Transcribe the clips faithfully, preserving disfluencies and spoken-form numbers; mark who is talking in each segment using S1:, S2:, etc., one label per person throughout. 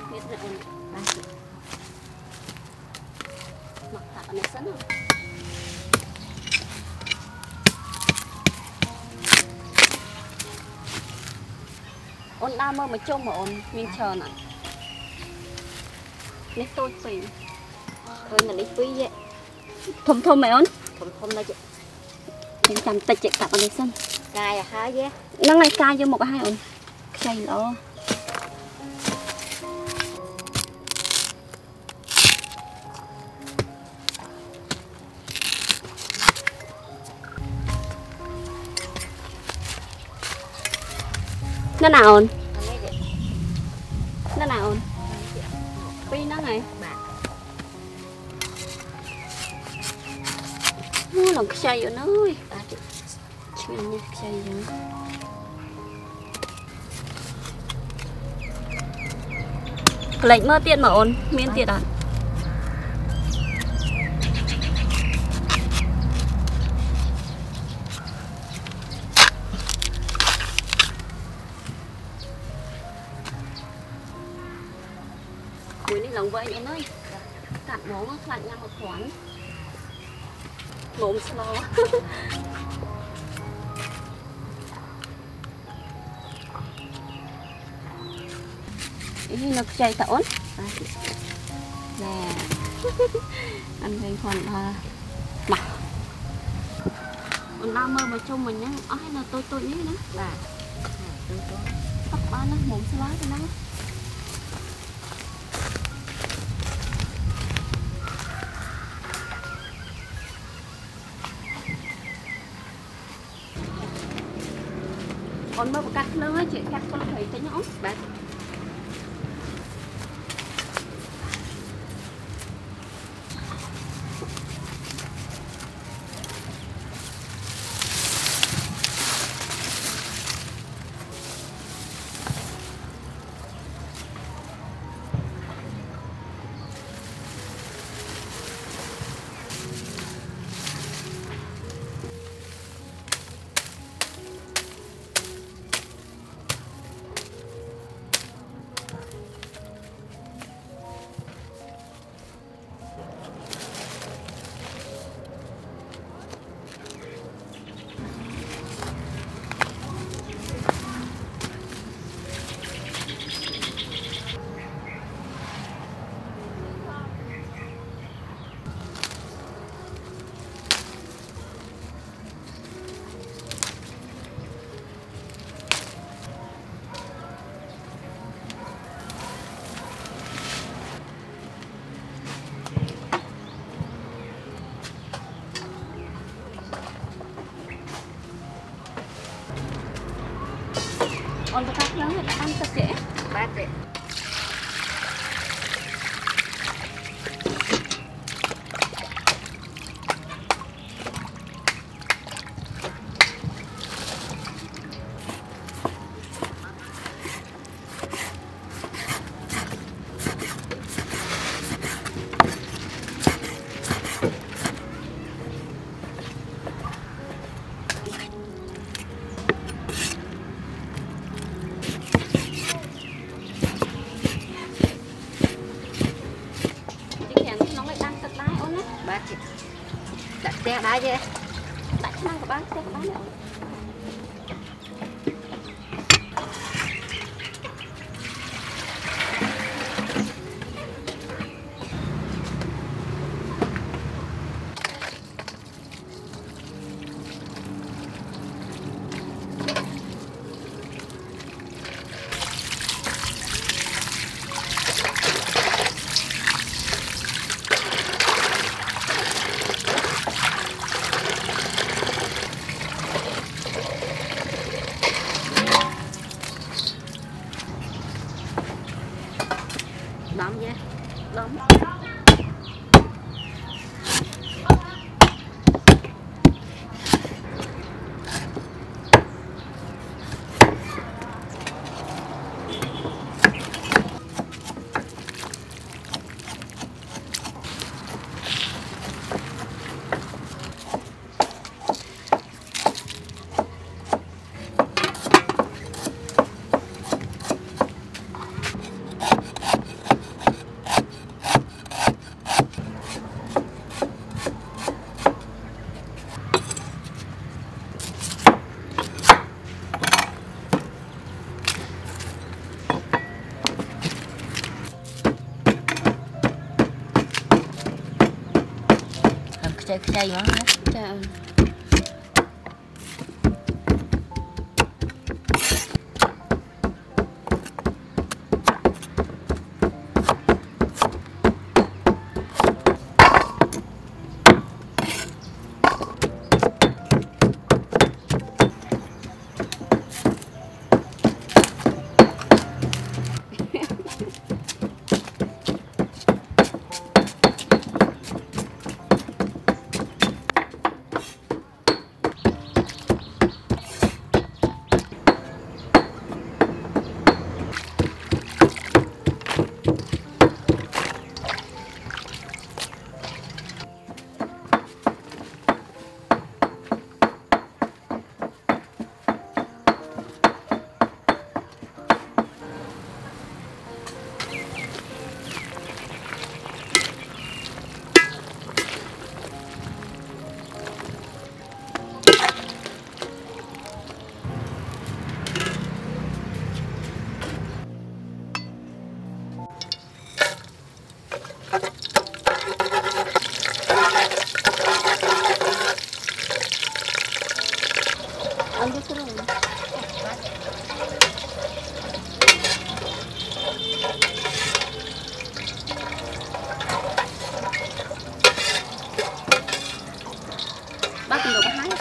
S1: biết là ôn ba chị mặc tạ này sẵn rồi ôn đa mơ mà trông mà ôn miên chờ nè nét tôi phì thôi là nét quý vậy thôm thôm mày ôn thôm thôm đây chị mình chăm tay chị cặp ở đây sân cài à hả vậy nó ngay cài vô một cái hai ôn cài lo nó nào ôn nó nào ôn pi nó này nó lòng chay rồi nó ơi chuyện nha chay rồi lệnh mơ tiền mà ôn miên tiền à cuối này lòng vậy em ơi cắt mổ lạnh nhau một khoản mồm slow ý nó chay tổn nè ăn cái còn là mặc còn đau mơ mà trông mình nhá ai là tôi tôi nhé nữa là tóc ba nó mồm slow cho nó còn mơ một cắt nữa chị cắt con thấy thấy nhõng bạn còn cái cắt lớn người ta ăn thật dễ bát dễ đặt đá chứ đặt năng của bác xe của bác nữa đóng nhé đóng
S2: chơi chơi món đó.
S1: Dạ. Bác cùng đồ có hái.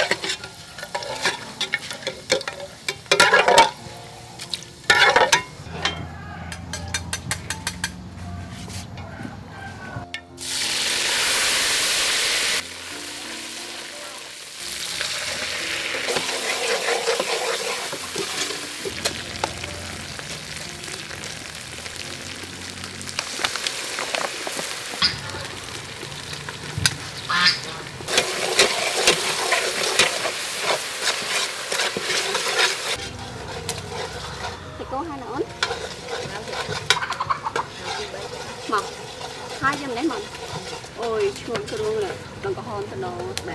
S1: Cô hai nữa mọc hai trăm đấy mọc ôi chuông cho luôn này đừng có hòn tao nó bà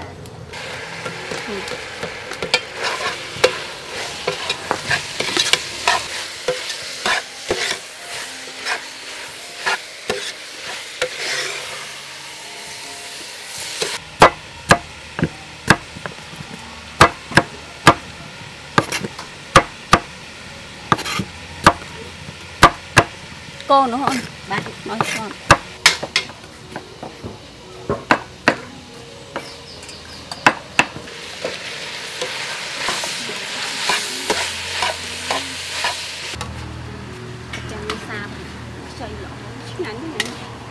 S1: cô nữa không? Bạn nói con. Chẳng như sao xoay lỗ ngắn này.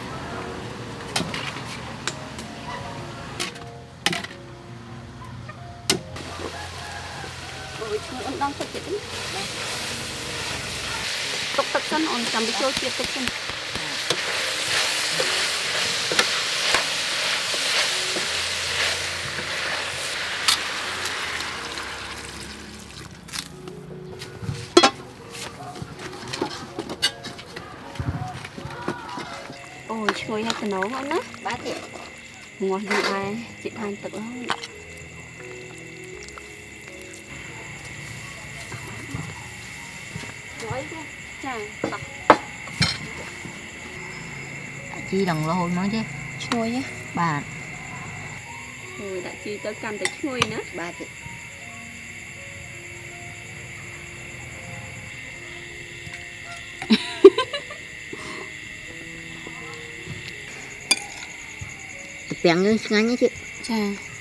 S1: Ôi chúng ổn đang thật chữ. Tục tập sân ổn chẳng bị trôi chia tục sân. Ôi chơi hay cái nấu không á.
S2: Bá thiệt.
S1: Ngọt gì ai chị than tự lắm. Nói chứ. Chà, tập.
S2: Chi đồng lôi nói chứ.
S1: Chui á.
S2: Bà.
S1: Ôi đã chi tới canh tới chui nữa.
S2: Bà thiệt. Bèn như ngang nhá chị.
S1: Chà.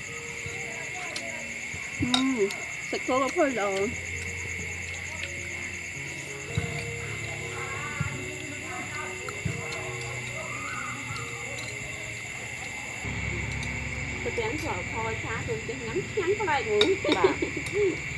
S1: Ừ, sạch cô có phơi đồ. Tôi chán phở thôi, khá tôi chán ngắn ngắn có đây ngủ.